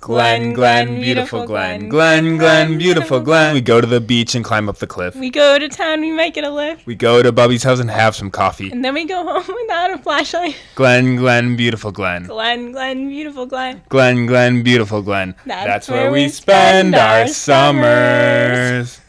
Glen, Glen, beautiful Glen. Glen, Glen, beautiful Glen. We go to the beach and climb up the cliff. We go to town, we might get a lift. We go to Bubby's house and have some coffee. And then we go home without a flashlight. Glen, Glen, beautiful Glen. Glen, Glen, beautiful Glen. Glen, Glen, beautiful Glen. That's where we spend our summers.